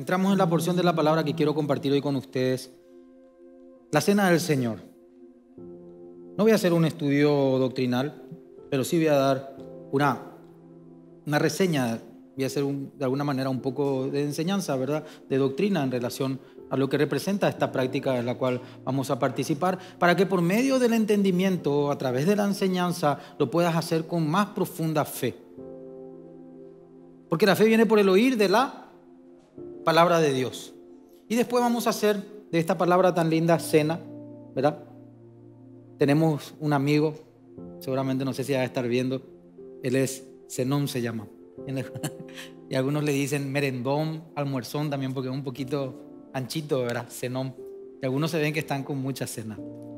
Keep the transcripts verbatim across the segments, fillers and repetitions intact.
entramos en la porción de la palabra que quiero compartir hoy con ustedes. La cena del Señor. No voy a hacer un estudio doctrinal, pero sí voy a dar una, una reseña. Voy a hacer un, de alguna manera un poco de enseñanza, ¿verdad? De doctrina en relación a lo que representa esta práctica en la cual vamos a participar, para que por medio del entendimiento, a través de la enseñanza, lo puedas hacer con más profunda fe. Porque la fe viene por el oír de la palabra de Dios. Y después vamos a hacer de esta palabra tan linda cena, ¿verdad? Tenemos un amigo, seguramente no sé si va a estar viendo, él es Zenón, se llama. Y algunos le dicen merendón, almuerzón también, porque es un poquito anchito, ¿verdad? Zenón. Y algunos se ven que están con mucha cena.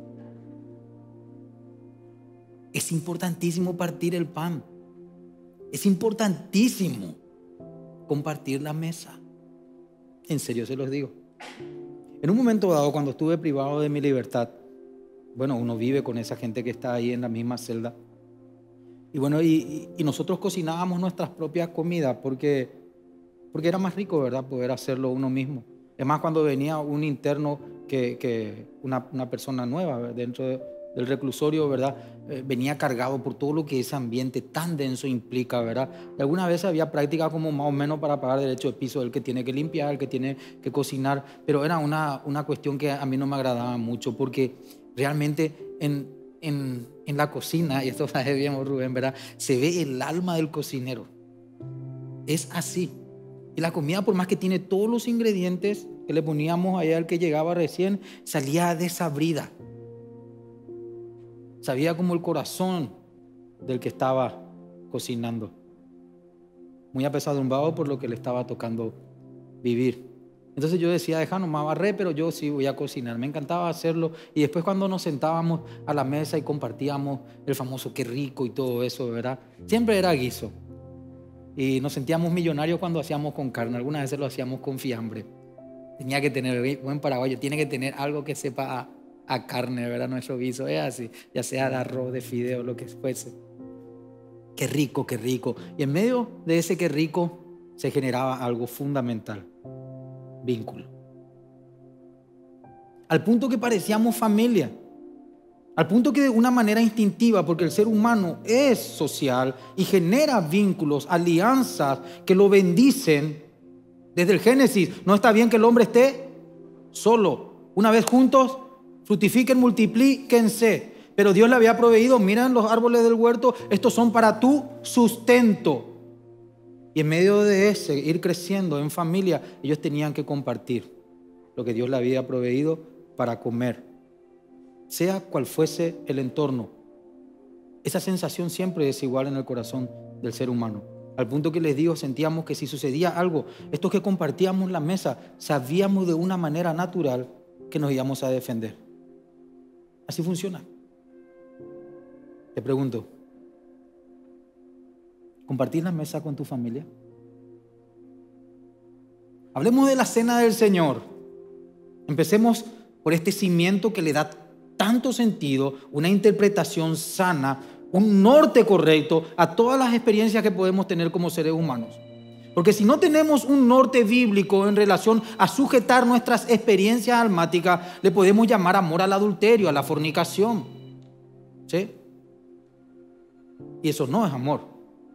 Es importantísimo partir el pan. Es importantísimo compartir la mesa. En serio se los digo. En un momento dado, cuando estuve privado de mi libertad, bueno, uno vive con esa gente que está ahí en la misma celda. Y bueno, y, y nosotros cocinábamos nuestras propias comidas porque, porque era más rico, ¿verdad? Poder hacerlo uno mismo. Es más, cuando venía un interno, que, que una, una persona nueva, ¿verdad? Dentro de, del reclusorio, ¿verdad? Eh, venía cargado por todo lo que ese ambiente tan denso implica, ¿verdad? Y algunas veces había prácticas como más o menos para pagar derecho de piso, el que tiene que limpiar, el que tiene que cocinar, pero era una, una cuestión que a mí no me agradaba mucho, porque realmente en, en, en la cocina, y esto sabe bien Rubén, ¿verdad? Se ve el alma del cocinero. Es así. Y la comida, por más que tiene todos los ingredientes que le poníamos allá al que llegaba recién, salía desabrida. Sabía como el corazón del que estaba cocinando. Muy apesadumbrado por lo que le estaba tocando vivir. Entonces yo decía, deja nomás barrer, pero yo sí voy a cocinar. Me encantaba hacerlo. Y después cuando nos sentábamos a la mesa y compartíamos el famoso qué rico y todo eso, ¿verdad? Siempre era guiso. Y nos sentíamos millonarios cuando hacíamos con carne. Algunas veces lo hacíamos con fiambre. Tenía que tener, buen paraguayo, tiene que tener algo que sepa a, a carne, ¿verdad? Nuestro guiso es así, ya sea de arroz, de fideo, lo que fuese. Qué rico, qué rico. Y en medio de ese qué rico se generaba algo fundamental: vínculo. Al punto que parecíamos familia. Al punto que de una manera instintiva, porque el ser humano es social y genera vínculos, alianzas que lo bendicen. Desde el Génesis, no está bien que el hombre esté solo. Una vez juntos, fructifiquen, multiplíquense. Pero Dios le había proveído, miren los árboles del huerto, estos son para tu sustento. Y en medio de ese, ir creciendo en familia, ellos tenían que compartir lo que Dios le había proveído para comer. Sea cual fuese el entorno, esa sensación siempre es igual en el corazón del ser humano. Al punto que les digo, sentíamos que si sucedía algo, estos que compartíamos la mesa, sabíamos de una manera natural que nos íbamos a defender. Así funciona. Te pregunto, ¿compartís la mesa con tu familia? Hablemos de la cena del Señor. Empecemos por este cimiento que le da tanto sentido, una interpretación sana, un norte correcto a todas las experiencias que podemos tener como seres humanos. Porque si no tenemos un norte bíblico en relación a sujetar nuestras experiencias almáticas, le podemos llamar amor al adulterio, a la fornicación. ¿Sí? Y eso no es amor.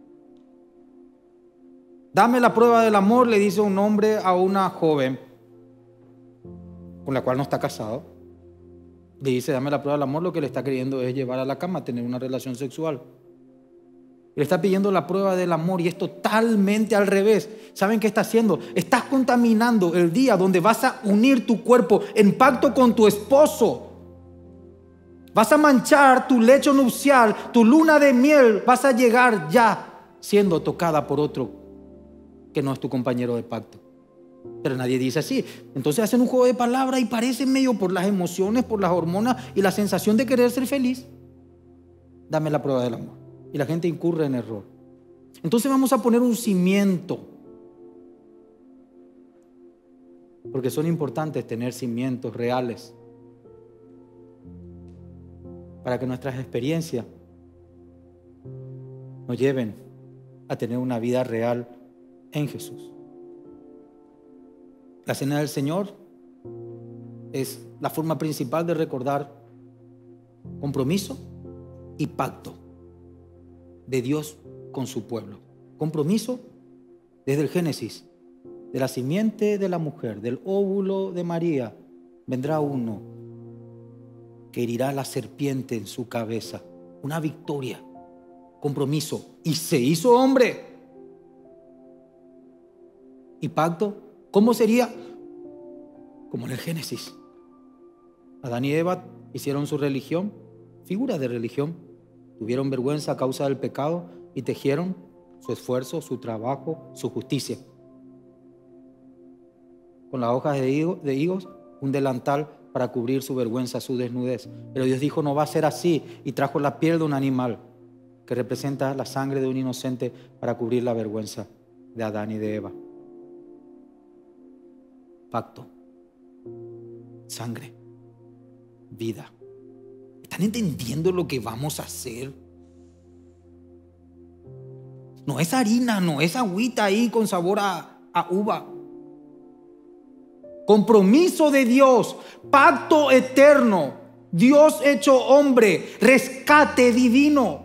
Dame la prueba del amor, le dice un hombre a una joven con la cual no está casado. Le dice, dame la prueba del amor, lo que le está queriendo es llevar a la cama, tener una relación sexual. Le está pidiendo la prueba del amor y es totalmente al revés. ¿Saben qué está haciendo? Estás contaminando el día donde vas a unir tu cuerpo en pacto con tu esposo. Vas a manchar tu lecho nupcial, tu luna de miel. Vas a llegar ya siendo tocada por otro que no es tu compañero de pacto. Pero nadie dice así. Entonces hacen un juego de palabras y parece medio por las emociones, por las hormonas y la sensación de querer ser feliz. Dame la prueba del amor. Y la gente incurre en error. Entonces vamos a poner un cimiento. Porque son importantes tener cimientos reales para que nuestras experiencias nos lleven a tener una vida real en Jesús. La cena del Señor es la forma principal de recordar compromiso y pacto de Dios con su pueblo. Compromiso desde el Génesis. De la simiente de la mujer, del óvulo de María, vendrá uno que herirá la serpiente en su cabeza. Una victoria, compromiso. Y se hizo hombre. ¿Y pacto? ¿Cómo sería? Como en el Génesis. Adán y Eva hicieron su religión, figura de religión. Tuvieron vergüenza a causa del pecado y tejieron su esfuerzo, su trabajo, su justicia. Con las hojas de higos, de higos, un delantal para cubrir su vergüenza, su desnudez. Pero Dios dijo, no va a ser así, y trajo la piel de un animal que representa la sangre de un inocente para cubrir la vergüenza de Adán y de Eva. Pacto, sangre, vida. ¿Están entendiendo lo que vamos a hacer? No es harina, no es agüita ahí con sabor a, a uva. Compromiso de Dios, pacto eterno, Dios hecho hombre, rescate divino.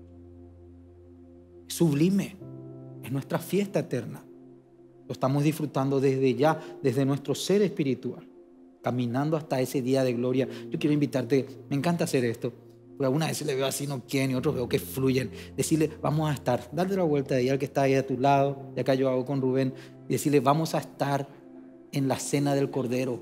Sublime, es nuestra fiesta eterna. Lo estamos disfrutando desde ya, desde nuestro ser espiritual, caminando hasta ese día de gloria. Yo quiero invitarte, me encanta hacer esto, porque algunas veces le veo así, no quieren, y otros veo que fluyen. Decirle, vamos a estar, dale la vuelta ahí al que está ahí a tu lado, ya que yo hago con Rubén, y decirle, vamos a estar en la cena del Cordero.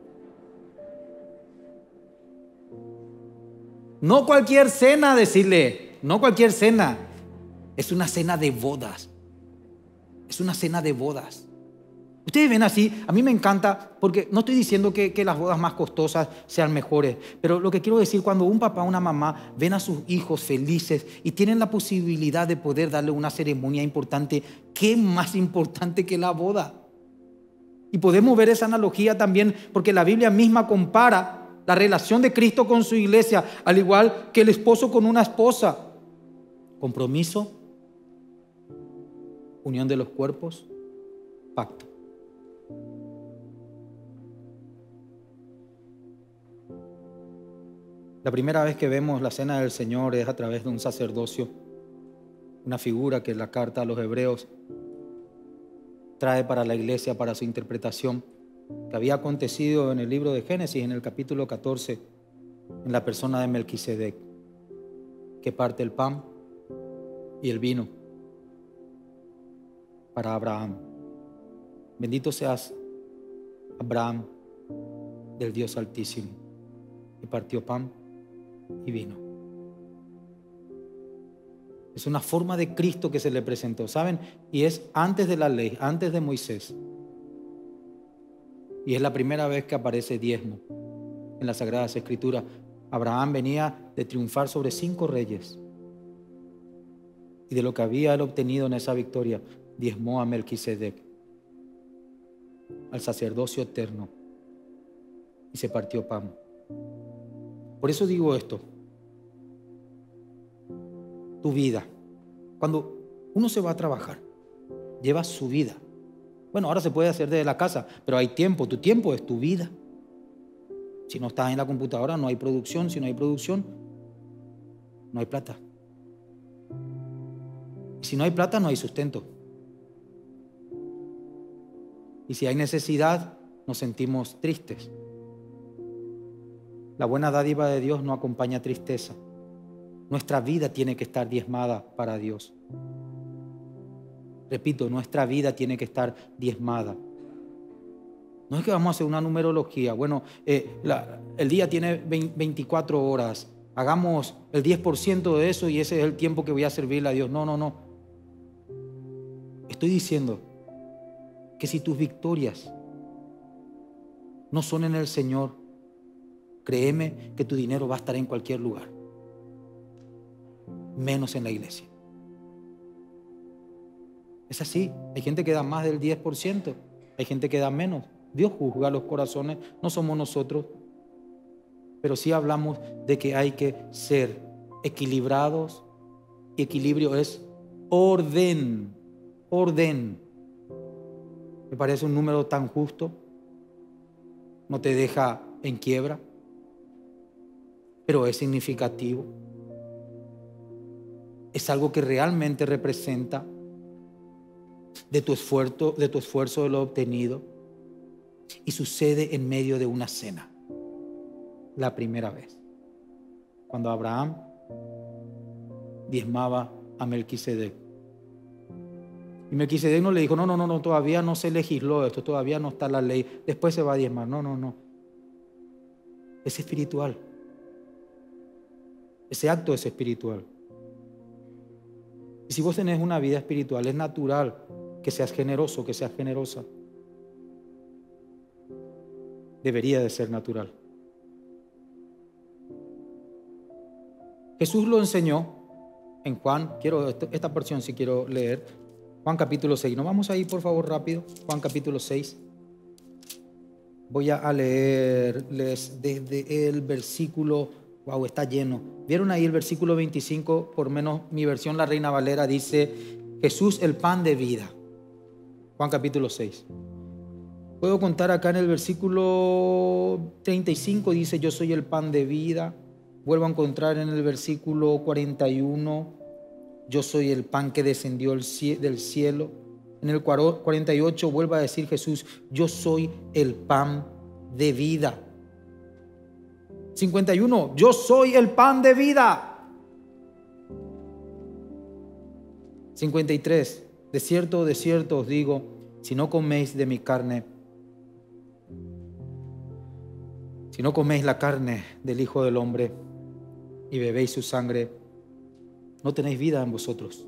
No cualquier cena, decirle, no cualquier cena. Es una cena de bodas. Es una cena de bodas. Ustedes ven así, a mí me encanta, porque no estoy diciendo que, que las bodas más costosas sean mejores, pero lo que quiero decir, cuando un papá o una mamá ven a sus hijos felices y tienen la posibilidad de poder darle una ceremonia importante, ¿qué más importante que la boda? Y podemos ver esa analogía también porque la Biblia misma compara la relación de Cristo con su iglesia, al igual que el esposo con una esposa. Compromiso, unión de los cuerpos, pacto. La primera vez que vemos la cena del Señor es a través de un sacerdocio, una figura que la carta a los hebreos trae para la iglesia, para su interpretación, que había acontecido en el libro de Génesis, en el capítulo catorce, en la persona de Melquisedec, que parte el pan y el vino para Abraham. Bendito seas, Abraham, del Dios Altísimo, que partió pan y vino. Es una forma de Cristo que se le presentó, ¿saben? Y es antes de la ley, antes de Moisés. Y es la primera vez que aparece diezmo en las Sagradas Escrituras. Abraham venía de triunfar sobre cinco reyes. Y de lo que había él obtenido en esa victoria, diezmó a Melquisedec, al sacerdocio eterno, y se partió pan. Por eso digo esto. Tu vida. Cuando uno se va a trabajar, lleva su vida. Bueno, ahora se puede hacer desde la casa, pero hay tiempo. Tu tiempo es tu vida. Si no estás en la computadora, no hay producción. Si no hay producción, no hay plata. Y si no hay plata, no hay sustento. Y si hay necesidad, nos sentimos tristes. La buena dádiva de Dios no acompaña tristeza. Nuestra vida tiene que estar diezmada para Dios. Repito, nuestra vida tiene que estar diezmada. No es que vamos a hacer una numerología. Bueno, eh, la, el día tiene veinticuatro horas. Hagamos el diez por ciento de eso y ese es el tiempo que voy a servirle a Dios. No, no, no. Estoy diciendo que si tus victorias no son en el Señor, créeme que tu dinero va a estar en cualquier lugar, menos en la iglesia. Es así. Hay gente que da más del diez por ciento, hay gente que da menos. Dios juzga los corazones, no somos nosotros. Pero sí hablamos de que hay que ser equilibrados. Y equilibrio es orden, orden. Me parece un número tan justo. no te deja en quiebra, pero es significativo. Es algo que realmente representa de tu esfuerzo, de tu esfuerzo de lo obtenido, y sucede en medio de una cena, la primera vez, cuando Abraham diezmaba a Melquisedec. Y Melquisedec no le dijo, no, no, no, no, todavía no se legisló esto, todavía no está la ley, después se va a diezmar. No, no, no. Es espiritual. Ese acto es espiritual. Y si vos tenés una vida espiritual, es natural que seas generoso, que seas generosa. Debería de ser natural. Jesús lo enseñó en Juan, quiero esta porción si quiero leer, Juan capítulo seis. ¿No vamos ahí por favor rápido? Juan capítulo seis. Voy a leerles desde el versículo, wow, está lleno. ¿Vieron ahí el versículo veinticinco? Por menos mi versión, la Reina Valera, dice, Jesús el pan de vida. Juan capítulo seis. Puedo contar acá en el versículo treinta y cinco, dice, yo soy el pan de vida. Vuelvo a encontrar en el versículo cuarenta y uno, yo soy el pan que descendió del cielo. En el cuarenta y ocho vuelve a decir Jesús, yo soy el pan de vida. cincuenta y uno, yo soy el pan de vida. cincuenta y tres, de cierto, de cierto os digo, si no coméis de mi carne, si no coméis la carne del Hijo del Hombre y bebéis su sangre, no tenéis vida en vosotros.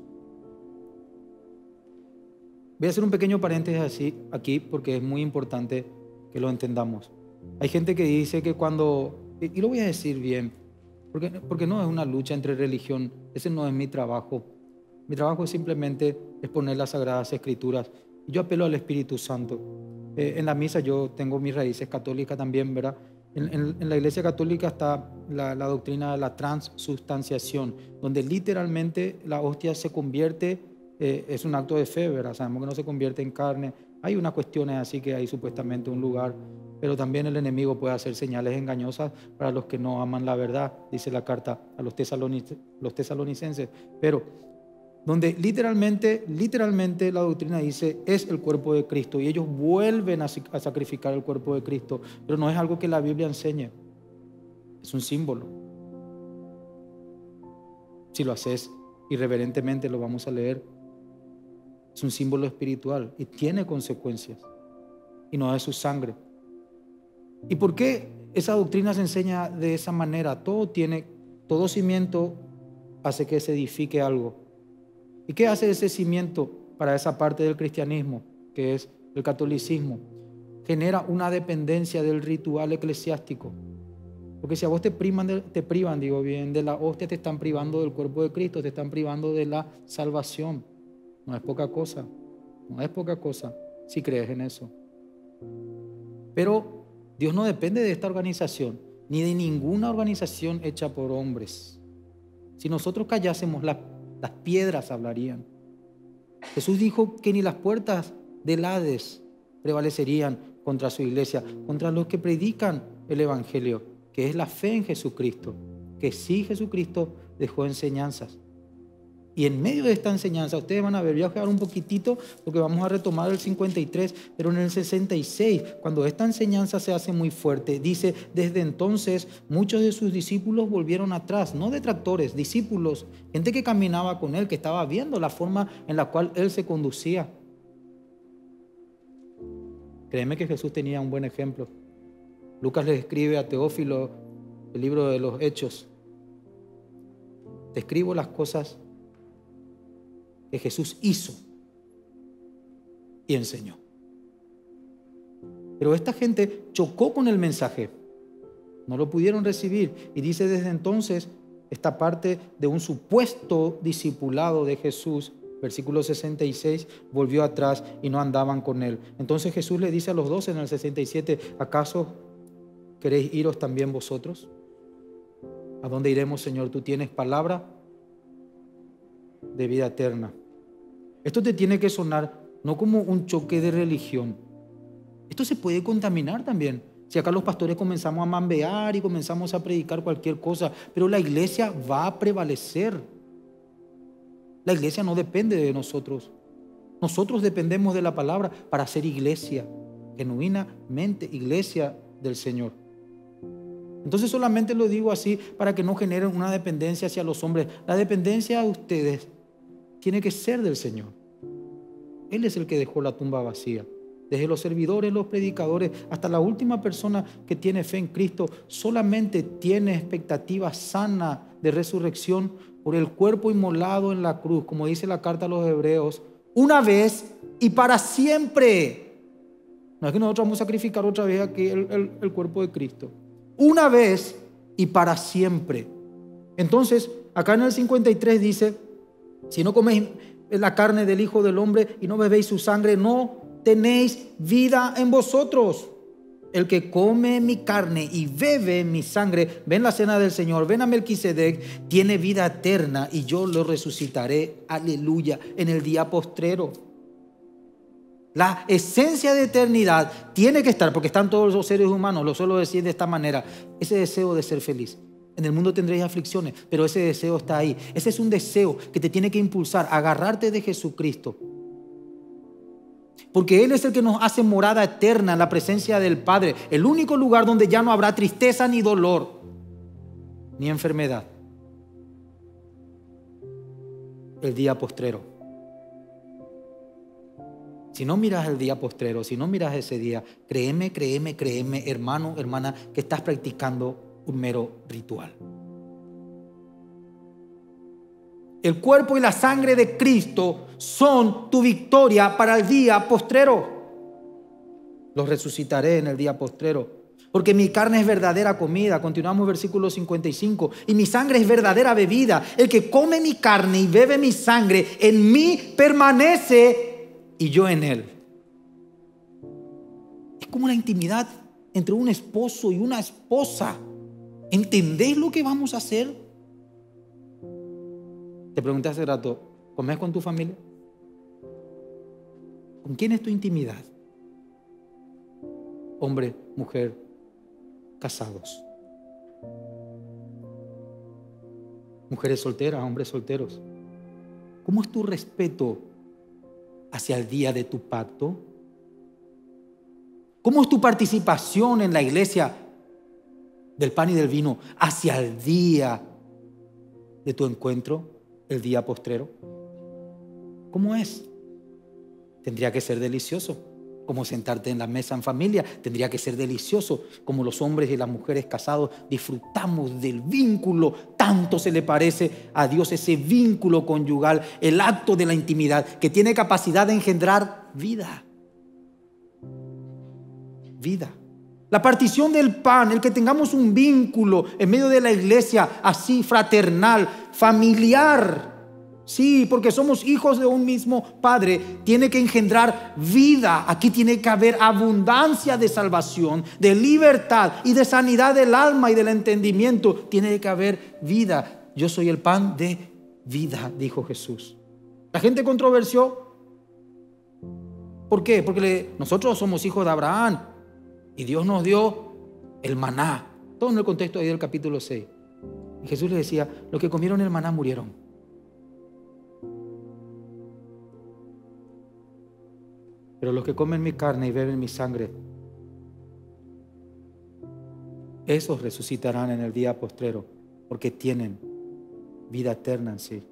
Voy a hacer un pequeño paréntesis así, aquí porque es muy importante que lo entendamos. Hay gente que dice que cuando, y lo voy a decir bien, porque, porque no es una lucha entre religión, ese no es mi trabajo. Mi trabajo es simplemente exponer las Sagradas Escrituras. Yo apelo al Espíritu Santo. Eh, en la misa yo tengo mis raíces católicas también, ¿verdad? En, en, en la Iglesia Católica está la, la doctrina de la transubstanciación, donde literalmente la hostia se convierte, eh, es un acto de fe, ¿verdad? Sabemos que no se convierte en carne. Hay unas cuestiones así que hay supuestamente un lugar, pero también el enemigo puede hacer señales engañosas para los que no aman la verdad, dice la carta a los, tesalonicenses, los tesalonicenses. Pero donde literalmente, literalmente la doctrina dice es el cuerpo de Cristo, y ellos vuelven a, a sacrificar el cuerpo de Cristo, pero no es algo que la Biblia enseñe, es un símbolo. Si lo haces irreverentemente, lo vamos a leer, es un símbolo espiritual y tiene consecuencias, y no es su sangre. ¿Y por qué esa doctrina se enseña de esa manera? Todo tiene, todo cimiento hace que se edifique algo. ¿Y qué hace ese cimiento para esa parte del cristianismo, que es el catolicismo? Genera una dependencia del ritual eclesiástico. Porque si a vos te privan, de, te privan, digo bien, de la hostia, te están privando del cuerpo de Cristo, te están privando de la salvación. No es poca cosa, no es poca cosa si crees en eso. Pero Dios no depende de esta organización, ni de ninguna organización hecha por hombres. Si nosotros callásemos, las, las piedras hablarían. Jesús dijo que ni las puertas del Hades prevalecerían contra su iglesia, contra los que predican el Evangelio, que es la fe en Jesucristo, que sí Jesucristo dejó enseñanzas. Y en medio de esta enseñanza, ustedes van a ver, voy a quedar un poquitito porque vamos a retomar el cincuenta y tres, pero en el sesenta y seis, cuando esta enseñanza se hace muy fuerte, dice, desde entonces muchos de sus discípulos volvieron atrás, no detractores, discípulos, gente que caminaba con él, que estaba viendo la forma en la cual él se conducía. Créeme que Jesús tenía un buen ejemplo. Lucas le escribe a Teófilo el libro de los Hechos. Te escribo las cosas que Jesús hizo y enseñó. Pero esta gente chocó con el mensaje, no lo pudieron recibir, y dice desde entonces esta parte de un supuesto discipulado de Jesús, versículo sesenta y seis, volvió atrás y no andaban con él. Entonces Jesús le dice a los doce en el sesenta y siete, ¿acaso queréis iros también vosotros? ¿A dónde iremos, Señor? Tú tienes palabra de vida eterna. Esto te tiene que sonar no como un choque de religión. Esto se puede contaminar también. Si acá los pastores comenzamos a mambear y comenzamos a predicar cualquier cosa, pero la iglesia va a prevalecer. La iglesia no depende de nosotros. Nosotros dependemos de la palabra para ser iglesia, genuinamente iglesia del Señor. Entonces solamente lo digo así para que no generen una dependencia hacia los hombres. La dependencia de ustedes tiene que ser del Señor. Él es el que dejó la tumba vacía. Desde los servidores, los predicadores, hasta la última persona que tiene fe en Cristo, solamente tiene expectativa sana de resurrección por el cuerpo inmolado en la cruz, como dice la carta a los Hebreos, una vez y para siempre. No es que nosotros vamos a sacrificar otra vez aquí el, el, el cuerpo de Cristo. Una vez y para siempre. Entonces, acá en el cincuenta y tres dice, si no coméis la carne del Hijo del Hombre y no bebéis su sangre, no tenéis vida en vosotros. El que come mi carne y bebe mi sangre, ven la cena del Señor, ven a Melquisedec, tiene vida eterna y yo lo resucitaré, aleluya, en el día postrero. La esencia de eternidad tiene que estar, porque están todos los seres humanos, lo suelo decir de esta manera, ese deseo de ser feliz. En el mundo tendréis aflicciones, pero ese deseo está ahí. Ese es un deseo que te tiene que impulsar a agarrarte de Jesucristo. Porque Él es el que nos hace morada eterna en la presencia del Padre. El único lugar donde ya no habrá tristeza ni dolor, ni enfermedad. El día postrero. Si no miras el día postrero, si no miras ese día, créeme, créeme, créeme, hermano, hermana, que estás practicando un mero ritual. El cuerpo y la sangre de Cristo son tu victoria para el día postrero. Los resucitaré en el día postrero, porque mi carne es verdadera comida. Continuamos versículo cincuenta y cinco. Y mi sangre es verdadera bebida. El que come mi carne y bebe mi sangre, en mí permanece y yo en él. Es como la intimidad entre un esposo y una esposa. ¿Entendés lo que vamos a hacer? Te pregunté hace rato, ¿comes con tu familia? ¿Con quién es tu intimidad? Hombre, mujer, casados. Mujeres solteras, hombres solteros. ¿Cómo es tu respeto hacia el día de tu pacto? ¿Cómo es tu participación en la iglesia del pan y del vino hacia el día de tu encuentro, el día postrero? ¿Cómo es? Tendría que ser delicioso, como sentarte en la mesa en familia. Tendría que ser delicioso, como los hombres y las mujeres casados disfrutamos del vínculo. Tanto se le parece a Dios ese vínculo conyugal, el acto de la intimidad, que tiene capacidad de engendrar vida. Vida. La partición del pan, el que tengamos un vínculo en medio de la iglesia así fraternal, familiar. Sí, porque somos hijos de un mismo Padre, tiene que engendrar vida. Aquí tiene que haber abundancia de salvación, de libertad y de sanidad del alma y del entendimiento. Tiene que haber vida. Yo soy el pan de vida, dijo Jesús. La gente controversió. ¿Por qué? Porque le, nosotros somos hijos de Abraham y Dios nos dio el maná. Todo en el contexto ahí del capítulo seis. Y Jesús les decía, los que comieron el maná murieron. Pero los que comen mi carne y beben mi sangre, esos resucitarán en el día postrero, porque tienen vida eterna en sí.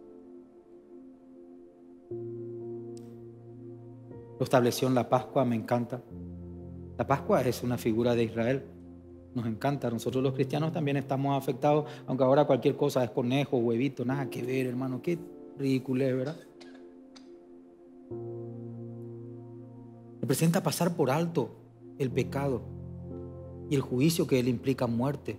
Lo estableció en la Pascua, me encanta. La Pascua es una figura de Israel. Nos encanta. Nosotros los cristianos también estamos afectados, aunque ahora cualquier cosa es conejo, huevito, nada que ver, hermano. Qué ridículo es, ¿verdad? Representa pasar por alto el pecado y el juicio que él implica muerte.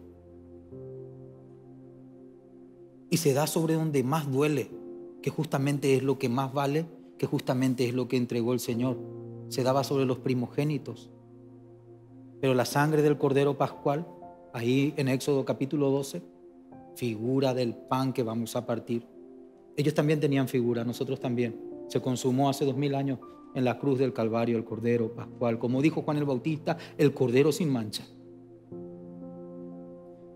Y se da sobre donde más duele, que justamente es lo que más vale, que justamente es lo que entregó el Señor. Se daba sobre los primogénitos. Pero la sangre del Cordero Pascual, ahí en Éxodo capítulo doce, figura del pan que vamos a partir. Ellos también tenían figura, nosotros también. Se consumó hace dos mil años en la cruz del Calvario el Cordero Pascual. Como dijo Juan el Bautista, el Cordero sin mancha.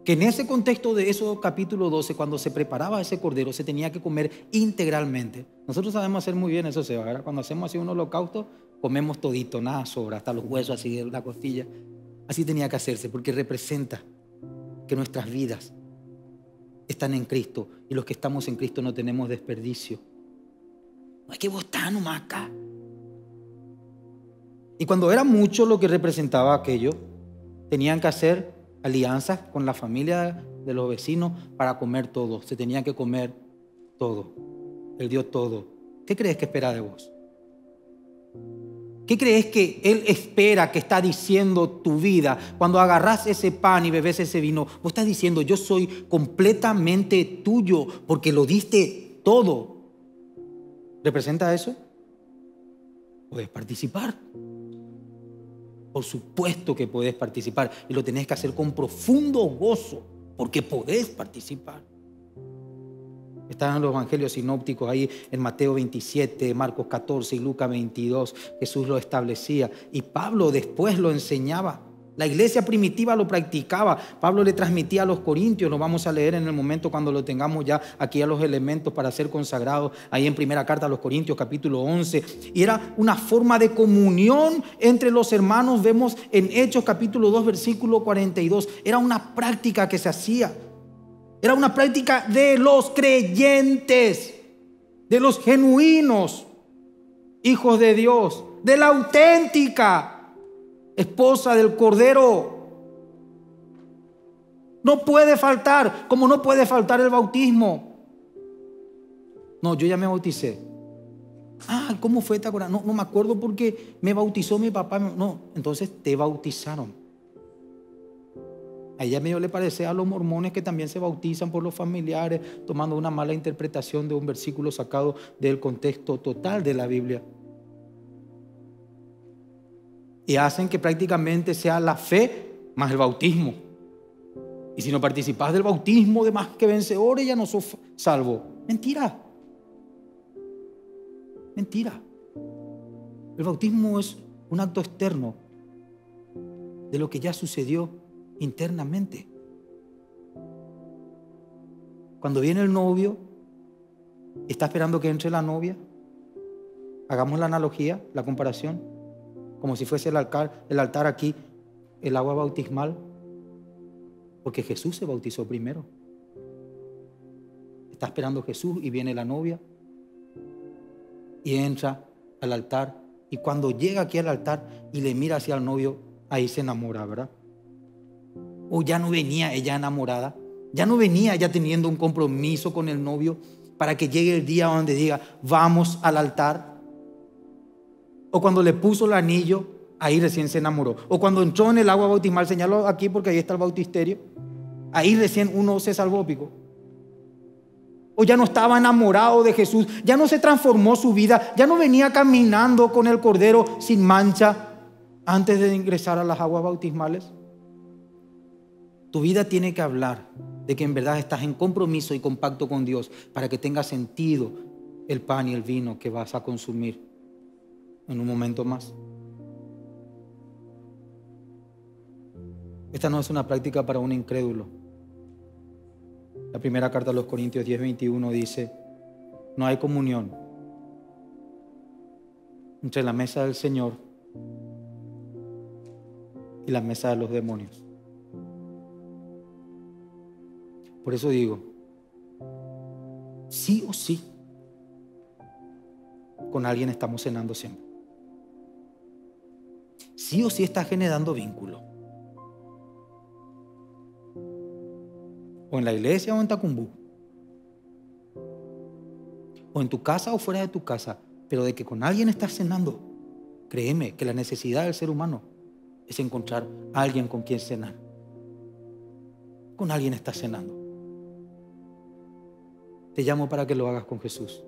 que en ese contexto de eso capítulo doce, cuando se preparaba ese cordero, se tenía que comer integralmente. Nosotros sabemos hacer muy bien eso, Seba, ¿verdad? Cuando hacemos así un holocausto, comemos todito, nada sobra, hasta los huesos así de la costilla. Así tenía que hacerse, porque representa que nuestras vidas están en Cristo, y los que estamos en Cristo no tenemos desperdicio. No hay que botar nomás acá. Y cuando era mucho lo que representaba aquello, tenían que hacer alianzas con la familia de los vecinos para comer todo. Se tenía que comer todo. Él dio todo. ¿Qué crees que espera de vos? ¿Qué crees que Él espera que está diciendo tu vida? Cuando agarrás ese pan y bebés ese vino, vos estás diciendo: yo soy completamente tuyo porque lo diste todo. ¿Representa eso? Puedes participar. Por supuesto que podés participar, y lo tenés que hacer con profundo gozo, porque podés participar. Están en los evangelios sinópticos ahí en Mateo veintisiete, Marcos catorce y Lucas veintidós. Jesús lo establecía y Pablo después lo enseñaba. La iglesia primitiva lo practicaba. Pablo le transmitía a los corintios, lo vamos a leer en el momento cuando lo tengamos ya aquí a los elementos para ser consagrados, ahí en primera carta a los Corintios capítulo once. Y era una forma de comunión entre los hermanos. Vemos en Hechos capítulo dos versículo cuarenta y dos. Era una práctica que se hacía. Era una práctica de los creyentes, de los genuinos hijos de Dios, de la auténtica esposa del Cordero. No puede faltar, como no puede faltar el bautismo. No, yo ya me bauticé. Ah, ¿cómo fue? ¿Te acuerdas? No, no me acuerdo porque me bautizó mi papá. No, entonces te bautizaron. A ella medio le parece a los mormones que también se bautizan por los familiares, tomando una mala interpretación de un versículo sacado del contexto total de la Biblia. Y hacen que prácticamente sea la fe más el bautismo. Y si no participas del bautismo de más que vencedores, ya no sos salvo. Mentira. Mentira. El bautismo es un acto externo de lo que ya sucedió internamente. Cuando viene el novio, está esperando que entre la novia. Hagamos la analogía, la comparación, como si fuese el altar, el altar aquí, el agua bautismal, porque Jesús se bautizó primero. Está esperando Jesús y viene la novia y entra al altar, y cuando llega aquí al altar y le mira hacia el novio, ahí se enamora, ¿verdad? O ya no venía ella enamorada, ya no venía ella teniendo un compromiso con el novio para que llegue el día donde diga vamos al altar. O cuando le puso el anillo, ahí recién se enamoró. O cuando entró en el agua bautismal, señalo aquí porque ahí está el bautisterio, ahí recién uno se salvó, pico. O ya no estaba enamorado de Jesús, ya no se transformó su vida, ya no venía caminando con el Cordero sin mancha antes de ingresar a las aguas bautismales. Tu vida tiene que hablar de que en verdad estás en compromiso y compacto con Dios para que tenga sentido el pan y el vino que vas a consumir en un momento más. Esta no es una práctica para un incrédulo. La primera carta a los Corintios diez veintiuno dice: no hay comunión entre la mesa del Señor y la mesa de los demonios. Por eso digo, sí o sí, con alguien estamos cenando siempre. Sí o sí está generando vínculo. O en la iglesia o en Tacumbú. O en tu casa o fuera de tu casa. Pero de que con alguien estás cenando, créeme que la necesidad del ser humano es encontrar a alguien con quien cenar. Con alguien estás cenando. Te llamo para que lo hagas con Jesús.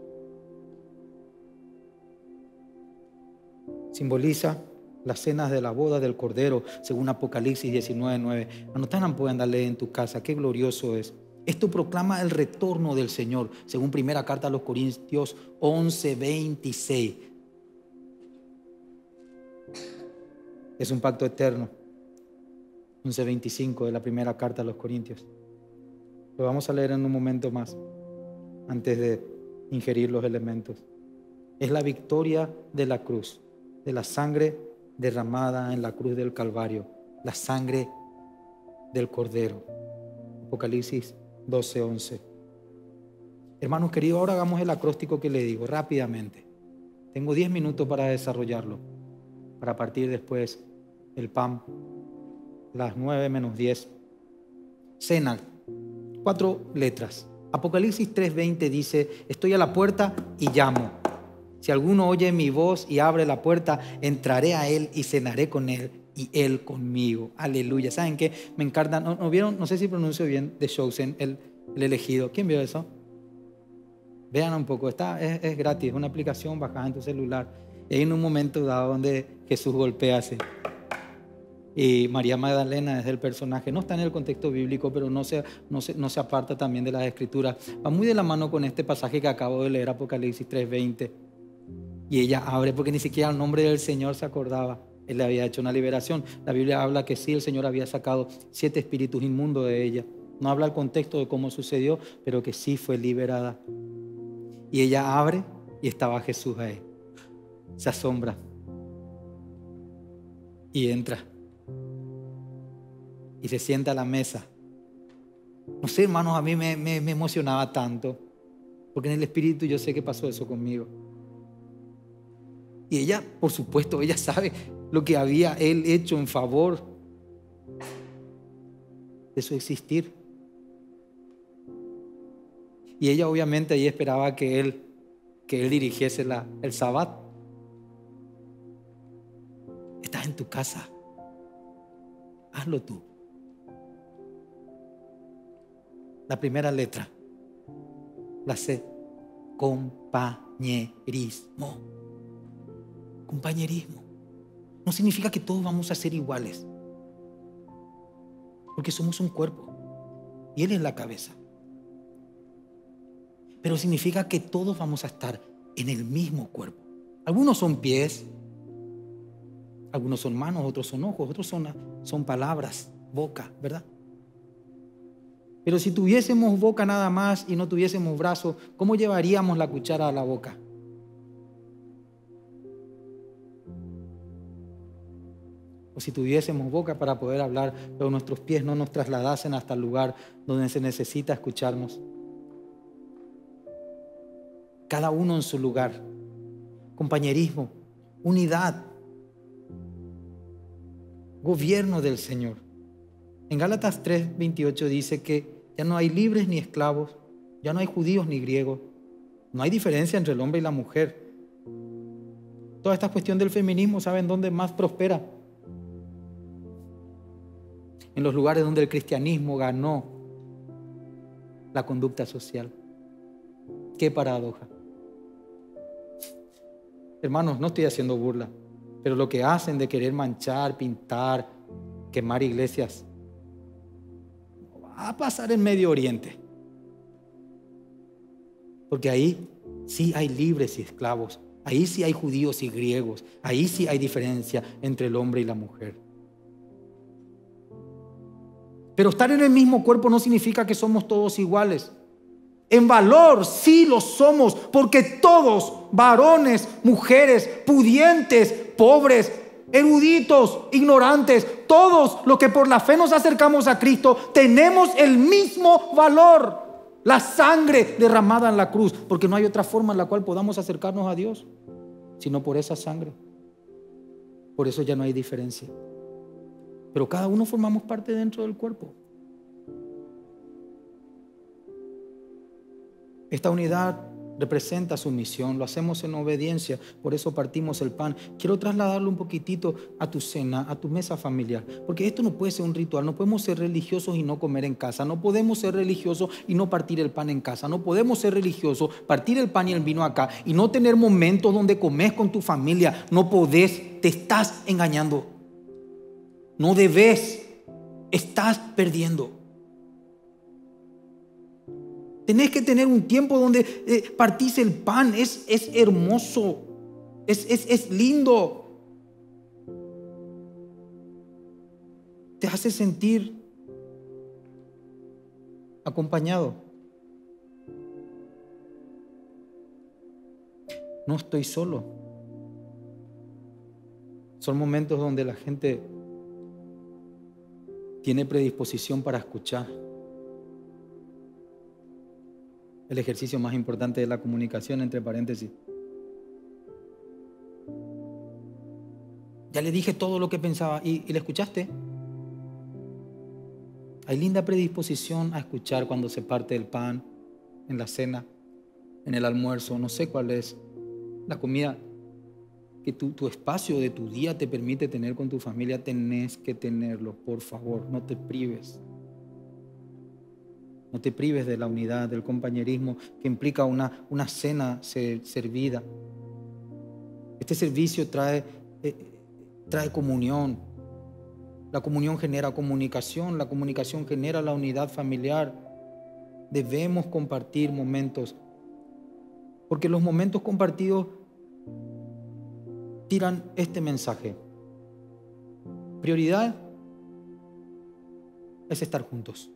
Simboliza las cenas de la boda del Cordero, según Apocalipsis diecinueve nueve. Anotan, pueden darle en tu casa, qué glorioso es. Esto proclama el retorno del Señor, según primera carta a los Corintios once veintiséis. Es un pacto eterno. once veinticinco de la primera carta a los Corintios. Lo vamos a leer en un momento más, antes de ingerir los elementos. Es la victoria de la cruz, de la sangre derramada en la cruz del Calvario, la sangre del Cordero. Apocalipsis doce, once. Hermanos queridos, ahora hagamos el acróstico que le digo rápidamente. Tengo diez minutos para desarrollarlo, para partir después el pan, las nueve menos diez. Cena, cuatro letras. Apocalipsis tres veinte dice: estoy a la puerta y llamo. Si alguno oye mi voz y abre la puerta, entraré a él y cenaré con él y él conmigo. Aleluya. ¿Saben qué? Me encanta. ¿No, no vieron? No sé si pronuncio bien, The Chosen, el, el elegido. ¿Quién vio eso? Vean un poco. Está, es, es gratis. Es una aplicación bajada en tu celular. Y hay en un momento dado donde Jesús golpea así. Y María Magdalena es el personaje. No está en el contexto bíblico, pero no se, no, se, no se aparta también de las Escrituras. Va muy de la mano con este pasaje que acabo de leer, Apocalipsis tres veinte. Y ella abre, porque ni siquiera el nombre del Señor se acordaba. Él le había hecho una liberación. La Biblia habla que sí, el Señor había sacado siete espíritus inmundos de ella. No habla el contexto de cómo sucedió, pero que sí fue liberada. Y ella abre y estaba Jesús ahí. Se asombra. Y entra. Y se sienta a la mesa. No sé, hermanos, a mí me, me, me emocionaba tanto. Porque en el espíritu yo sé que pasó eso conmigo. Y ella, por supuesto, ella sabe lo que había él hecho en favor de su existir. Y ella obviamente ahí esperaba que él, que él dirigiese la, el Sabbat. Estás en tu casa. Hazlo tú. La primera letra, la C, compañerismo. Compañerismo. No significa que todos vamos a ser iguales, porque somos un cuerpo y Él es la cabeza. Pero significa que todos vamos a estar en el mismo cuerpo. Algunos son pies, algunos son manos, otros son ojos, otros son, son palabras, boca, ¿verdad? Pero si tuviésemos boca nada más y no tuviésemos brazos, ¿cómo llevaríamos la cuchara a la boca? O si tuviésemos boca para poder hablar, pero nuestros pies no nos trasladasen hasta el lugar donde se necesita escucharnos. Cada uno en su lugar. Compañerismo, unidad, gobierno del Señor. En Gálatas tres veintiocho dice que ya no hay libres ni esclavos, ya no hay judíos ni griegos, no hay diferencia entre el hombre y la mujer. Toda esta cuestión del feminismo, ¿saben dónde más prospera? En los lugares donde el cristianismo ganó la conducta social. Qué paradoja. Hermanos, no estoy haciendo burla, pero lo que hacen de querer manchar, pintar, quemar iglesias, no va a pasar en Medio Oriente. Porque ahí sí hay libres y esclavos, ahí sí hay judíos y griegos, ahí sí hay diferencia entre el hombre y la mujer. Pero estar en el mismo cuerpo no significa que somos todos iguales. En valor sí lo somos, porque todos, varones, mujeres, pudientes, pobres, eruditos, ignorantes, todos los que por la fe nos acercamos a Cristo, tenemos el mismo valor. La sangre derramada en la cruz, porque no hay otra forma en la cual podamos acercarnos a Dios, sino por esa sangre. Por eso ya no hay diferencia. Pero cada uno formamos parte dentro del cuerpo. Esta unidad representa su misión, lo hacemos en obediencia, por eso partimos el pan. Quiero trasladarlo un poquitito a tu cena, a tu mesa familiar, porque esto no puede ser un ritual. No podemos ser religiosos y no comer en casa, no podemos ser religiosos y no partir el pan en casa, no podemos ser religiosos, partir el pan y el vino acá y no tener momentos donde comes con tu familia. No podés, te estás engañando. No debes, estás perdiendo. Tenés que tener un tiempo donde eh, partís el pan. Es, es hermoso, es, es, es lindo. te hace sentir acompañado. No estoy solo. Son momentos donde la gente tiene predisposición para escuchar. El ejercicio más importante de la comunicación, entre paréntesis. Ya le dije todo lo que pensaba y, y le escuchaste. Hay linda predisposición a escuchar cuando se parte el pan, en la cena, en el almuerzo, no sé cuál es la comida que tu, tu espacio de tu día te permite tener con tu familia. Tenés que tenerlo, por favor, no te prives. No te prives de la unidad, del compañerismo que implica una, una cena ser, servida. Este servicio trae, eh, trae comunión. La comunión genera comunicación, la comunicación genera la unidad familiar. Debemos compartir momentos, porque los momentos compartidos tiran este mensaje. Prioridad es estar juntos.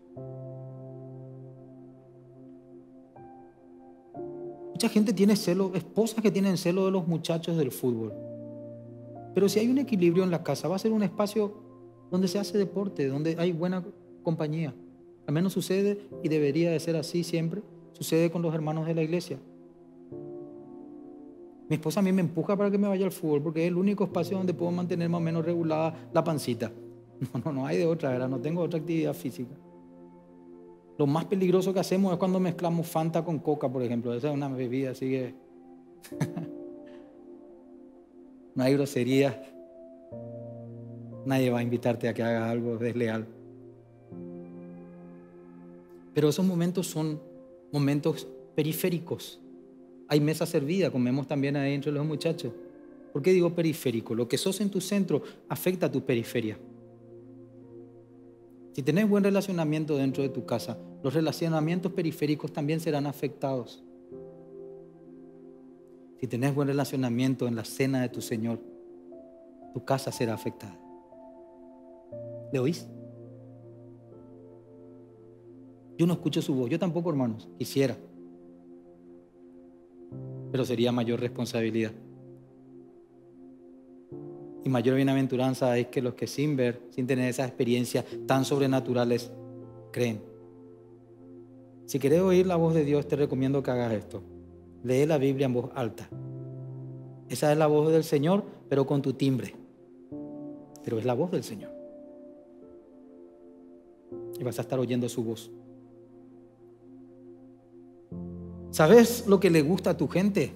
Mucha gente tiene celo, esposas que tienen celo de los muchachos del fútbol. Pero si hay un equilibrio en la casa, va a ser un espacio donde se hace deporte, donde hay buena compañía. Al menos sucede, y debería de ser así siempre, sucede con los hermanos de la iglesia. Mi esposa a mí me empuja para que me vaya al fútbol porque es el único espacio donde puedo mantener más o menos regulada la pancita. No, no, no hay de otra, ¿verdad? No tengo otra actividad física. Lo más peligroso que hacemos es cuando mezclamos Fanta con Coca, por ejemplo. Esa es una bebida, así que no hay grosería. Nadie va a invitarte a que hagas algo desleal. Pero esos momentos son momentos periféricos. Hay mesa servida, comemos también ahí entre los muchachos. ¿Por qué digo periférico? Lo que sos en tu centro afecta a tu periferia. Si tenés buen relacionamiento dentro de tu casa, los relacionamientos periféricos también serán afectados. Si tenés buen relacionamiento en la cena de tu Señor, tu casa será afectada. ¿Le oís? Yo no escucho su voz, yo tampoco, hermanos, quisiera. Pero sería mayor responsabilidad. Y mayor bienaventuranza es que los que sin ver, sin tener esas experiencias tan sobrenaturales, creen. Si querés oír la voz de Dios, te recomiendo que hagas esto. Lee la Biblia en voz alta. Esa es la voz del Señor, pero con tu timbre. Pero es la voz del Señor. Y vas a estar oyendo su voz. ¿Sabes lo que le gusta a tu gente?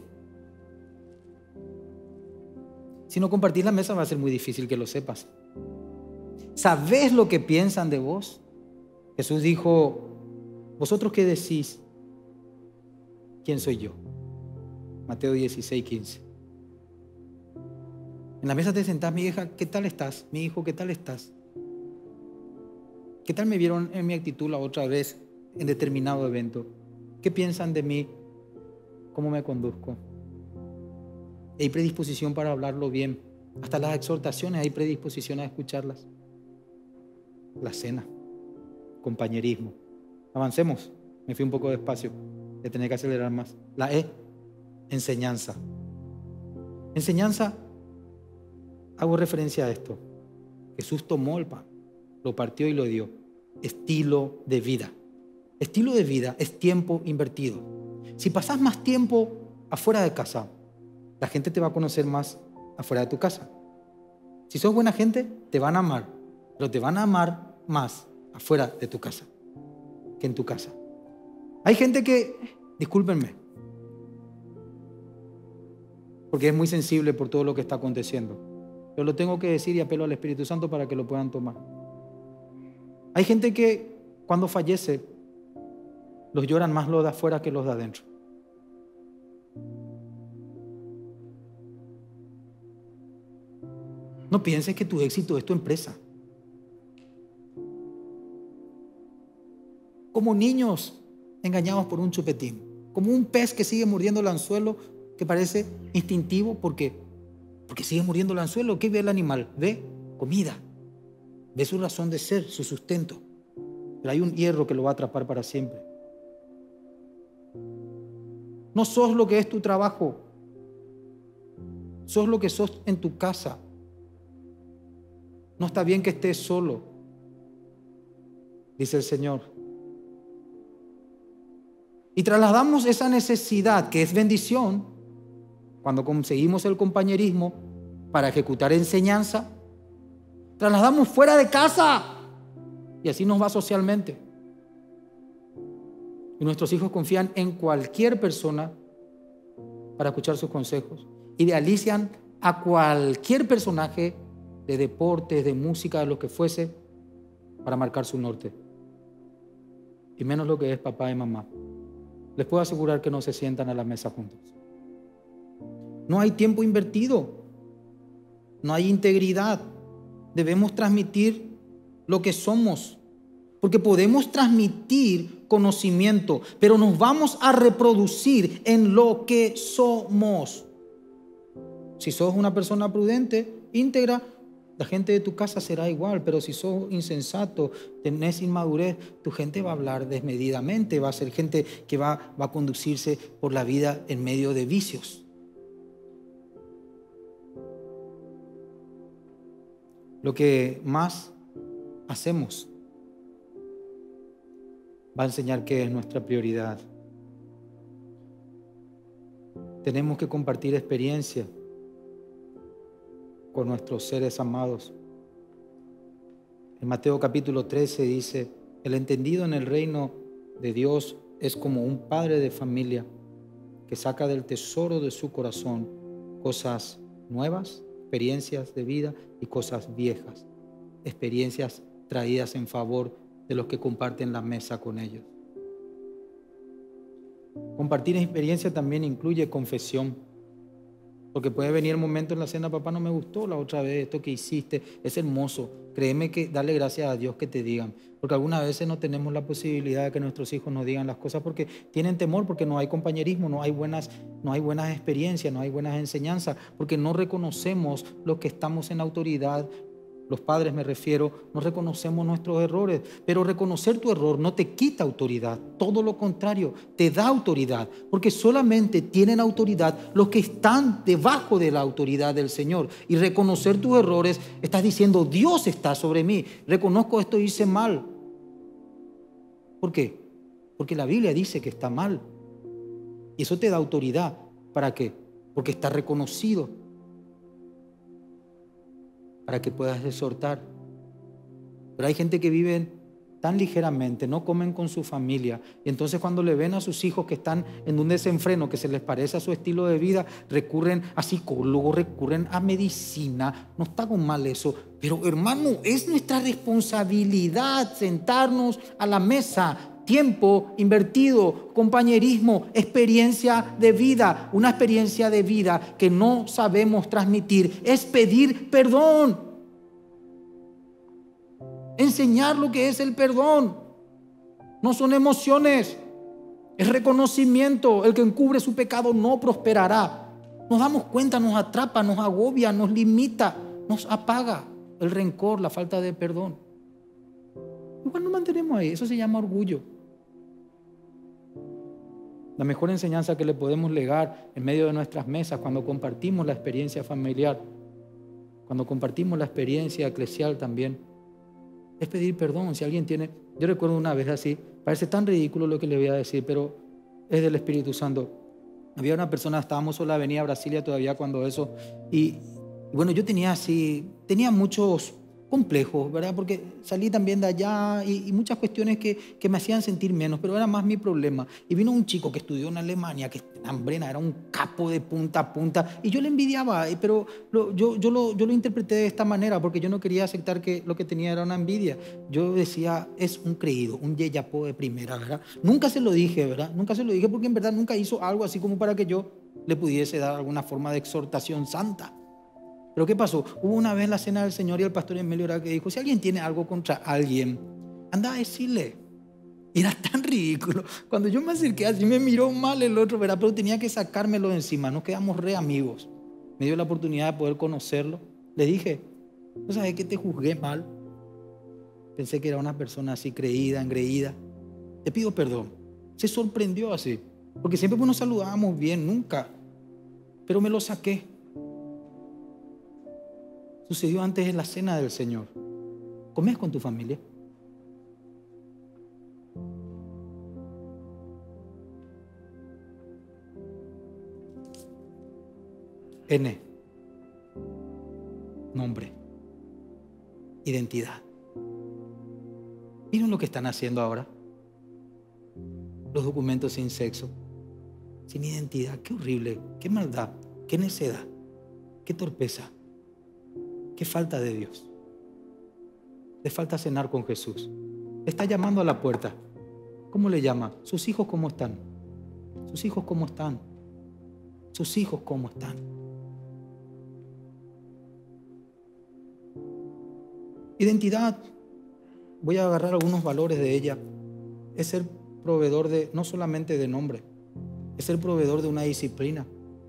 Si no compartís la mesa va a ser muy difícil que lo sepas. ¿Sabes lo que piensan de vos? Jesús dijo, ¿vosotros qué decís? ¿Quién soy yo? Mateo dieciséis, quince. En la mesa te sentás, mi hija, ¿qué tal estás? Mi hijo, ¿qué tal estás? ¿Qué tal me vieron en mi actitud la otra vez en determinado evento? ¿Qué piensan de mí? ¿Cómo me conduzco? Hay predisposición para hablarlo bien. Hasta las exhortaciones hay predisposición a escucharlas. La cena, compañerismo. Avancemos. Me fui un poco despacio. Voy a tener que acelerar más. La E, enseñanza. Enseñanza, hago referencia a esto. Jesús tomó el pan, lo partió y lo dio. Estilo de vida. Estilo de vida es tiempo invertido. Si pasás más tiempo afuera de casa, la gente te va a conocer más afuera de tu casa. Si sos buena gente, te van a amar, pero te van a amar más afuera de tu casa que en tu casa. Hay gente que, discúlpenme, porque es muy sensible por todo lo que está aconteciendo, pero lo tengo que decir y apelo al Espíritu Santo para que lo puedan tomar. Hay gente que cuando fallece, los lloran más los de afuera que los de adentro. No pienses que tu éxito es tu empresa. Como niños engañados por un chupetín, como un pez que sigue mordiendo el anzuelo que parece instintivo porque, porque sigue mordiendo el anzuelo. ¿Qué ve el animal? Ve comida, Ve su razón de ser, su sustento. Pero hay un hierro que lo va a atrapar para siempre. No sos lo que es tu trabajo. Sos lo que sos en tu casa. No está bien que estés solo, dice el Señor. Y trasladamos esa necesidad, que es bendición, cuando conseguimos el compañerismo para ejecutar enseñanza, trasladamos fuera de casa. Y así nos va socialmente. Y nuestros hijos confían en cualquier persona para escuchar sus consejos. Idealizan a cualquier personaje de deportes, de música, de lo que fuese, para marcar su norte. Y menos lo que es papá y mamá. Les puedo asegurar que no se sientan a la mesa juntos. No hay tiempo invertido. No hay integridad. Debemos transmitir lo que somos. Porque podemos transmitir conocimiento, pero nos vamos a reproducir en lo que somos. Si sos una persona prudente, íntegra, la gente de tu casa será igual, pero si sos insensato, tenés inmadurez, tu gente va a hablar desmedidamente, va a ser gente que va, va a conducirse por la vida en medio de vicios. Lo que más hacemos va a enseñar qué es nuestra prioridad. Tenemos que compartir experiencia con nuestros seres amados. En Mateo capítulo trece dice: el entendido en el reino de Dios es como un padre de familia que saca del tesoro de su corazón cosas nuevas, experiencias de vida, y cosas viejas, experiencias traídas en favor de los que comparten la mesa con ellos. Compartir experiencia también incluye confesión. Porque puede venir el momento en la cena: papá, no me gustó la otra vez esto que hiciste, es hermoso. Créeme que darle gracias a Dios que te digan. Porque algunas veces no tenemos la posibilidad de que nuestros hijos nos digan las cosas porque tienen temor, porque no hay compañerismo, no hay buenas, no hay buenas experiencias, no hay buenas enseñanzas, porque no reconocemos los que estamos en autoridad. Los padres, me refiero, no reconocemos nuestros errores, pero reconocer tu error no te quita autoridad, todo lo contrario, te da autoridad, porque solamente tienen autoridad los que están debajo de la autoridad del Señor. Y reconocer tus errores, estás diciendo: Dios está sobre mí, reconozco esto, hice mal. ¿Por qué? Porque la Biblia dice que está mal, y eso te da autoridad. ¿Para qué? Porque está reconocido, para que puedas exhortar. Pero hay gente que vive tan ligeramente, no comen con su familia, y entonces cuando le ven a sus hijos que están en un desenfreno que se les parece a su estilo de vida, recurren a psicólogos, recurren a medicina. No está con mal eso, pero hermano, es nuestra responsabilidad sentarnos a la mesa. Tiempo invertido, compañerismo, experiencia de vida. Una experiencia de vida que no sabemos transmitir es pedir perdón. Enseñar lo que es el perdón. No son emociones, es reconocimiento. El que encubre su pecado no prosperará. Nos damos cuenta, nos atrapa, nos agobia, nos limita, nos apaga el rencor, la falta de perdón. Igual nos mantenemos ahí, eso se llama orgullo. La mejor enseñanza que le podemos legar en medio de nuestras mesas, cuando compartimos la experiencia familiar, cuando compartimos la experiencia eclesial también, es pedir perdón. Si alguien tiene, yo recuerdo una vez así, parece tan ridículo lo que le voy a decir, pero es del Espíritu Santo. Había una persona, estábamos sobre la avenida Brasilia todavía cuando eso, y, y bueno, yo tenía así, tenía muchos complejos, ¿verdad? Porque salí también de allá y, y muchas cuestiones que, que me hacían sentir menos, pero era más mi problema. Y vino un chico que estudió en Alemania, que en Ambrena era un capo de punta a punta, y yo le envidiaba, pero lo, yo, yo, lo, yo lo interpreté de esta manera, porque yo no quería aceptar que lo que tenía era una envidia. Yo decía: es un creído, un yeyapó de primera, ¿verdad? Nunca se lo dije, ¿verdad? Nunca se lo dije porque en verdad nunca hizo algo así como para que yo le pudiese dar alguna forma de exhortación santa. Pero ¿qué pasó? Hubo una vez en la cena del Señor y el pastor Emilio era que dijo: si alguien tiene algo contra alguien, anda a decirle. Y era tan ridículo. Cuando yo me acerqué así, me miró mal el otro, ¿verdad? Pero tenía que sacármelo de encima. Nos quedamos re amigos. Me dio la oportunidad de poder conocerlo. Le dije: ¿no sabes que te juzgué mal? Pensé que era una persona así creída, engreída. Te pido perdón. Se sorprendió así. Porque siempre nos saludábamos bien, nunca. Pero me lo saqué. Sucedió antes de la cena del Señor. ¿Comés con tu familia? N. Nombre. Identidad. Miren lo que están haciendo ahora. Los documentos sin sexo, sin identidad. Qué horrible, qué maldad, qué necedad, qué torpeza, qué falta de Dios. Les falta cenar con Jesús. Le está llamando a la puerta. ¿Cómo le llama? ¿Sus hijos cómo están? ¿Sus hijos cómo están? ¿Sus hijos cómo están? Identidad, voy a agarrar algunos valores de ella. Es ser proveedor de, no solamente de nombre, es ser proveedor de una disciplina.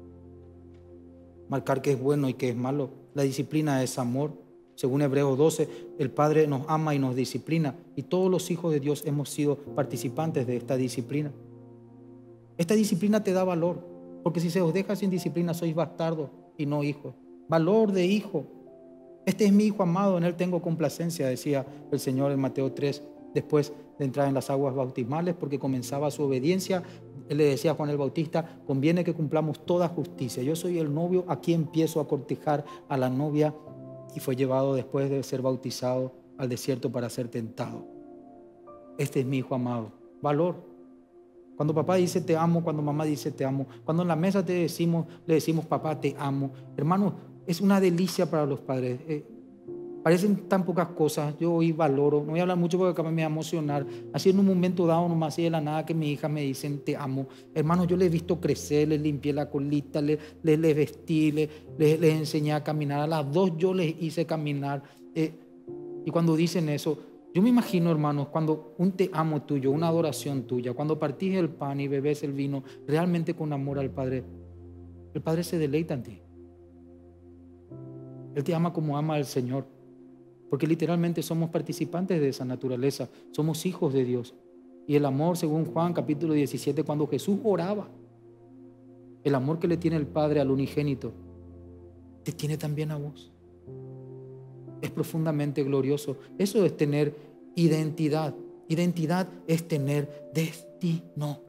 Marcar qué es bueno y qué es malo. La disciplina es amor. Según Hebreos doce, el Padre nos ama y nos disciplina. Y todos los hijos de Dios hemos sido participantes de esta disciplina. Esta disciplina te da valor. Porque si se os deja sin disciplina, sois bastardos y no hijos. Valor de hijo. Este es mi hijo amado, en él tengo complacencia, decía el Señor en Mateo tres, después de entrar en las aguas bautismales, porque comenzaba su obediencia. Él le decía a Juan el Bautista, conviene que cumplamos toda justicia. Yo soy el novio, aquí empiezo a cortejar a la novia, y fue llevado después de ser bautizado al desierto para ser tentado. Este es mi hijo amado. Valor. Cuando papá dice te amo, cuando mamá dice te amo, cuando en la mesa te decimos, le decimos papá te amo. Hermano, es una delicia para los padres. Eh, parecen tan pocas cosas. Yo hoy valoro. No voy a hablar mucho porque acá me va a emocionar. Así en un momento dado, nomás así de la nada, que mi hija me dicen te amo. Hermano, yo les he visto crecer, les limpié la colita, les, les, les vestí, les, les, les enseñé a caminar. A las dos yo les hice caminar. Eh, y cuando dicen eso, yo me imagino, hermanos, cuando un te amo tuyo, una adoración tuya, cuando partís el pan y bebés el vino, realmente con amor al Padre, el Padre se deleita en ti. Él te ama como ama al Señor, porque literalmente somos participantes de esa naturaleza, somos hijos de Dios. Y el amor, según Juan capítulo diecisiete, cuando Jesús oraba, el amor que le tiene el Padre al unigénito, te tiene también a vos. Es profundamente glorioso. Eso es tener identidad. Identidad es tener destino.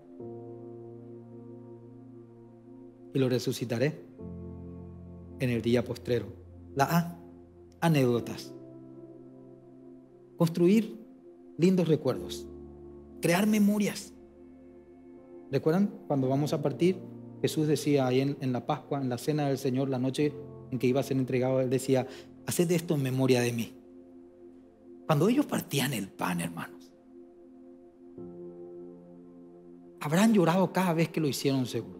Y lo resucitaré en el día postrero. La A, anécdotas. Construir lindos recuerdos. Crear memorias. ¿Recuerdan cuando vamos a partir? Jesús decía ahí en, en la Pascua, en la cena del Señor, la noche en que iba a ser entregado, Él decía, haced esto en memoria de mí. Cuando ellos partían el pan, hermanos, habrán llorado cada vez que lo hicieron, seguro.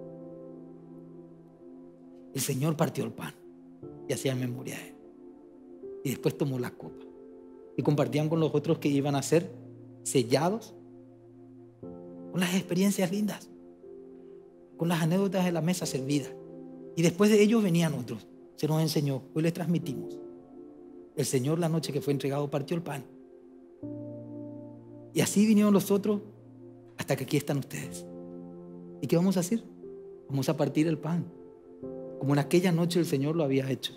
El Señor partió el pan y hacía en memoria de Él. Y después tomó la copa y compartían con los otros que iban a ser sellados con las experiencias lindas, con las anécdotas de la mesa servida. Y después de ellos venían otros. Se nos enseñó, hoy les transmitimos. El Señor, la noche que fue entregado, partió el pan. Y así vinieron los otros hasta que aquí están ustedes. ¿Y qué vamos a hacer? Vamos a partir el pan, como en aquella noche el Señor lo había hecho.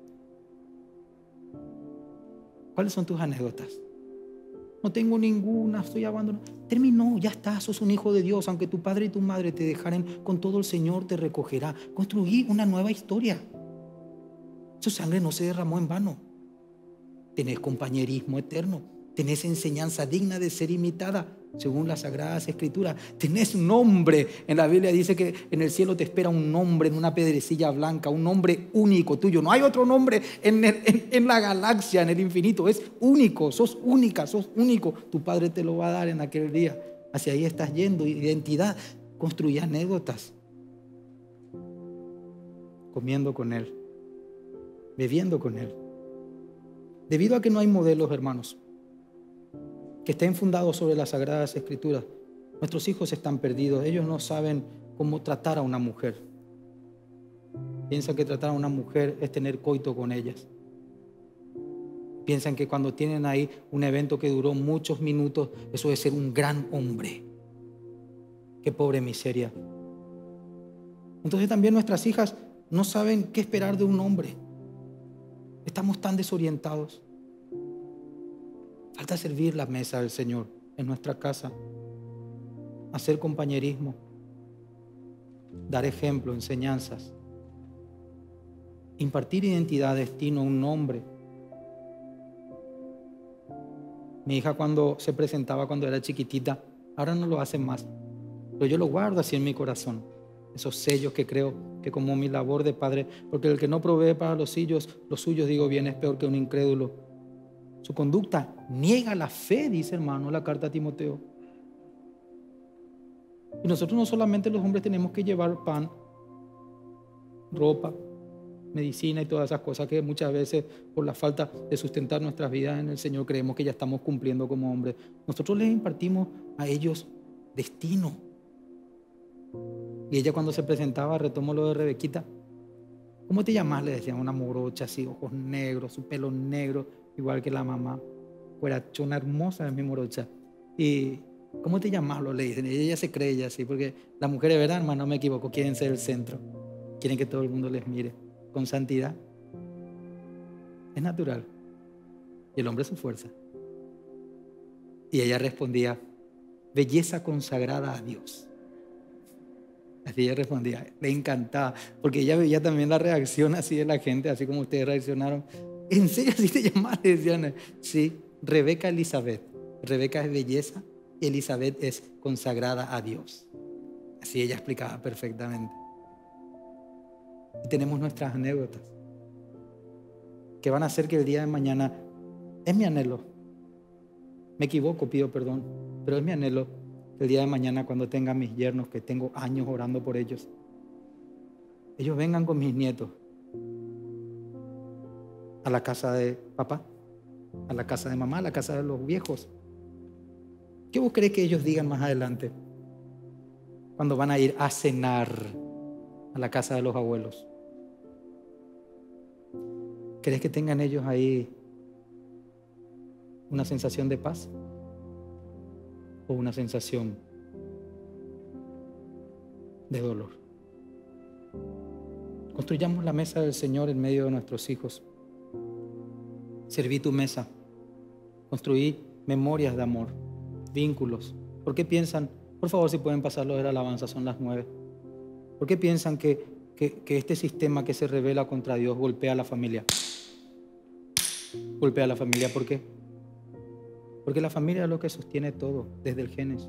¿Cuáles son tus anécdotas? No tengo ninguna, estoy abandonado. Terminó, ya está, sos un hijo de Dios. Aunque tu padre y tu madre te dejaren, con todo el Señor te recogerá. Construí una nueva historia. Su sangre no se derramó en vano. Tenés compañerismo eterno. Tenés enseñanza digna de ser imitada, según las Sagradas Escrituras. Tenés nombre. En la Biblia dice que en el cielo te espera un nombre en una piedrecilla blanca, un nombre único tuyo. No hay otro nombre en, el, en, en la galaxia, en el infinito. Es único, sos única, sos único. Tu Padre te lo va a dar en aquel día. Hacia ahí estás yendo. Identidad. Construye anécdotas. Comiendo con Él, bebiendo con Él. Debido a que no hay modelos, hermanos, que estén fundados sobre las Sagradas Escrituras, nuestros hijos están perdidos. Ellos no saben cómo tratar a una mujer. Piensan que tratar a una mujer es tener coito con ellas. Piensan que cuando tienen ahí un evento que duró muchos minutos, eso es ser un gran hombre. Qué pobre miseria. Entonces también nuestras hijas no saben qué esperar de un hombre. Estamos tan desorientados. Falta servir la mesa del Señor en nuestra casa, hacer compañerismo, dar ejemplo, enseñanzas, impartir identidad, destino, un nombre. Mi hija cuando se presentaba cuando era chiquitita, ahora no lo hace más, pero yo lo guardo así en mi corazón, esos sellos que creo que como mi labor de padre, porque el que no provee para los suyos, los suyos digo bien, es peor que un incrédulo. Su conducta niega la fe, dice hermano la carta a Timoteo. Y nosotros no solamente los hombres tenemos que llevar pan, ropa, medicina y todas esas cosas que muchas veces por la falta de sustentar nuestras vidas en el Señor creemos que ya estamos cumpliendo como hombres. Nosotros les impartimos a ellos destino. Y ella cuando se presentaba, retomo lo de Rebequita, ¿cómo te llamas? Le decían, una morocha así, ojos negros, su pelo negro, igual que la mamá. Cuerachona hermosa es mi morocha. Y ¿cómo te llamas? Lo le dicen. Y ella se cree ya así, porque las mujeres, ¿verdad, hermano? No me equivoco, quieren ser el centro. Quieren que todo el mundo les mire con santidad. Es natural. Y el hombre es su fuerza. Y ella respondía, belleza consagrada a Dios. Así ella respondía, le encantaba, porque ella veía también la reacción así de la gente, así como ustedes reaccionaron. ¿En serio así te llamas? Le decían, sí, Rebeca Elizabeth. Rebeca es belleza y Elizabeth es consagrada a Dios. Así ella explicaba perfectamente. Y tenemos nuestras anécdotas que van a hacer que el día de mañana, es mi anhelo, me equivoco, pido perdón, pero es mi anhelo que el día de mañana cuando tenga mis yernos, que tengo años orando por ellos, ellos vengan con mis nietos a la casa de papá, a la casa de mamá, a la casa de los viejos. ¿Qué vos crees que ellos digan más adelante cuando van a ir a cenar a la casa de los abuelos? ¿Crees que tengan ellos ahí una sensación de paz o una sensación de dolor? Construyamos la mesa del Señor en medio de nuestros hijos. Serví tu mesa. Construí memorias de amor, vínculos. ¿Por qué piensan, por favor si pueden pasarlo de la alabanza, son las nueve? ¿Por qué piensan que, que, que este sistema que se revela contra Dios golpea a la familia? Golpea a la familia, ¿por qué? Porque la familia es lo que sostiene todo, desde el Génesis.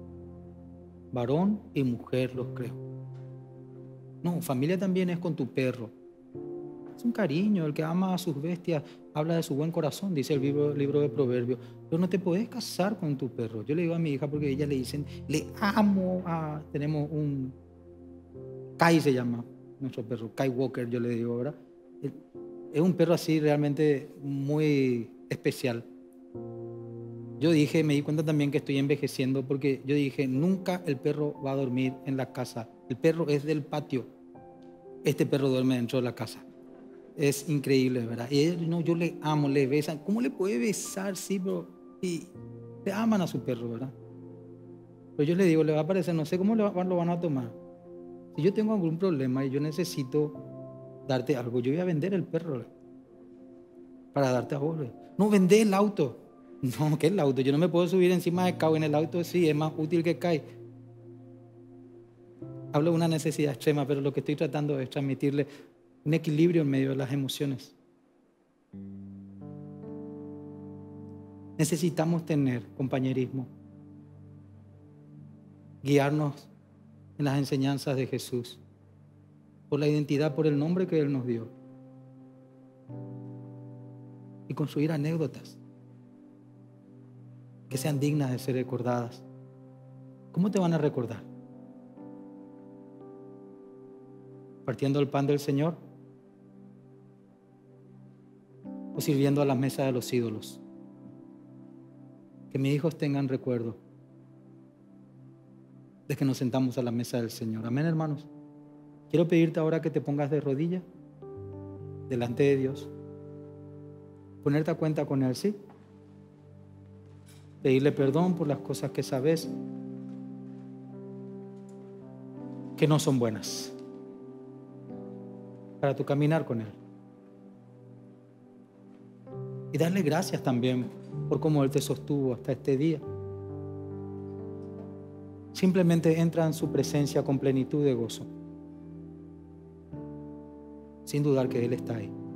Varón y mujer los creó. No, familia también es con tu perro. Es un cariño, el que ama a sus bestias habla de su buen corazón, dice el libro, libro de Proverbios. Pero no te puedes casar con tu perro. Yo le digo a mi hija porque ella le dicen, le amo a... Tenemos un... Kai se llama nuestro perro, Kai Walker, yo le digo, ¿verdad? Es un perro así realmente muy especial. Yo dije, me di cuenta también que estoy envejeciendo porque yo dije, nunca el perro va a dormir en la casa. El perro es del patio. Este perro duerme dentro de la casa. Es increíble, ¿verdad? Y él, no, yo le amo, le besan. ¿Cómo le puede besar? Sí, pero y le aman a su perro, ¿verdad? Pero yo le digo, le va a parecer, no sé cómo lo van a tomar. Si yo tengo algún problema y yo necesito darte algo, yo voy a vender el perro para darte a vos. No, vendé el auto. No, ¿qué es el auto? Yo no me puedo subir encima de Kai. En el auto sí, es más útil que Kai. Hablo de una necesidad extrema, pero lo que estoy tratando es transmitirle un equilibrio en medio de las emociones. Necesitamos tener compañerismo, guiarnos en las enseñanzas de Jesús, por la identidad, por el nombre que Él nos dio, y construir anécdotas que sean dignas de ser recordadas. ¿Cómo te van a recordar? ¿Partiendo el pan del Señor o sirviendo a la mesa de los ídolos? Que mis hijos tengan recuerdo de que nos sentamos a la mesa del Señor. Amén, hermanos. Quiero pedirte ahora que te pongas de rodillas delante de Dios. ponerte a cuenta con Él, ¿sí? Pedirle perdón por las cosas que sabes que no son buenas para tu caminar con Él. Y darle gracias también por cómo Él te sostuvo hasta este día. Simplemente entra en su presencia con plenitud de gozo, sin dudar que Él está ahí.